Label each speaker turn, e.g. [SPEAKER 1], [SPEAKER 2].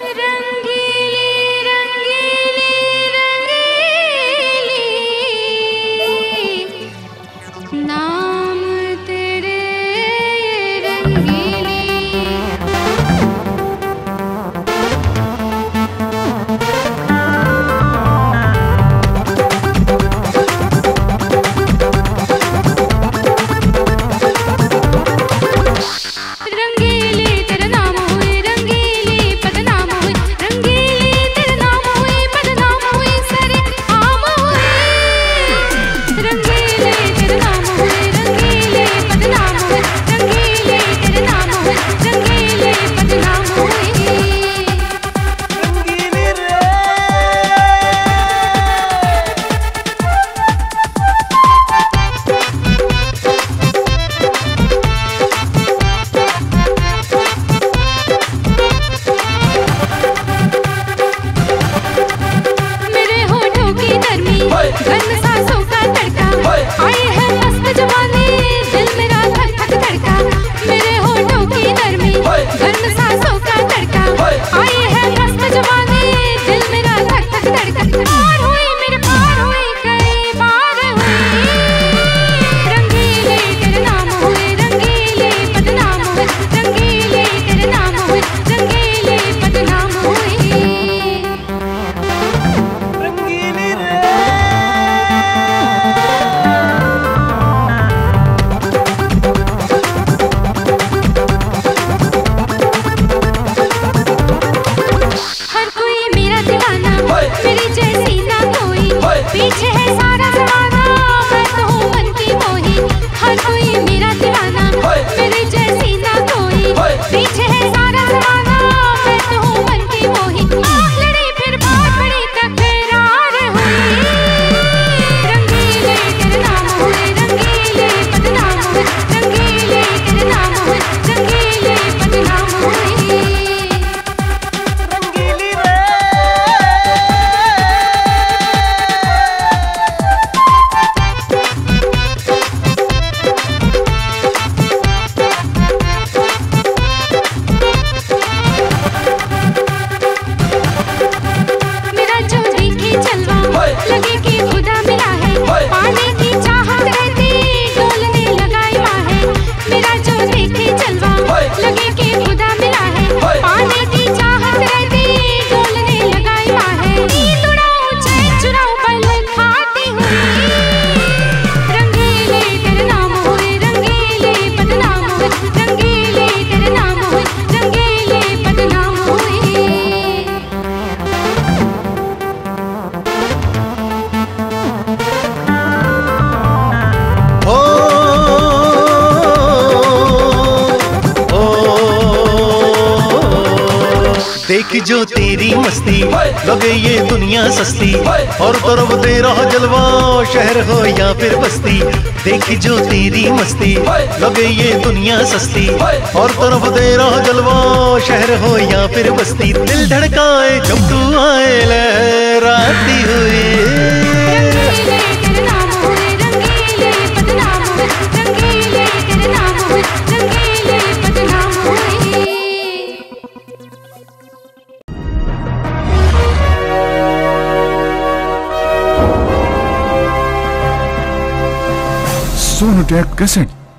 [SPEAKER 1] देख जो तेरी मस्ती लगे ये दुनिया सस्ती, और तरफ तेरा जलवा शहर हो या फिर बस्ती। देख जो तेरी मस्ती लगे ये दुनिया सस्ती, और तरफ तेरा जलवा शहर हो या फिर बस्ती। दिल धड़काए जब तू आए लहराती हुई,
[SPEAKER 2] सोनू टैग कैसेट।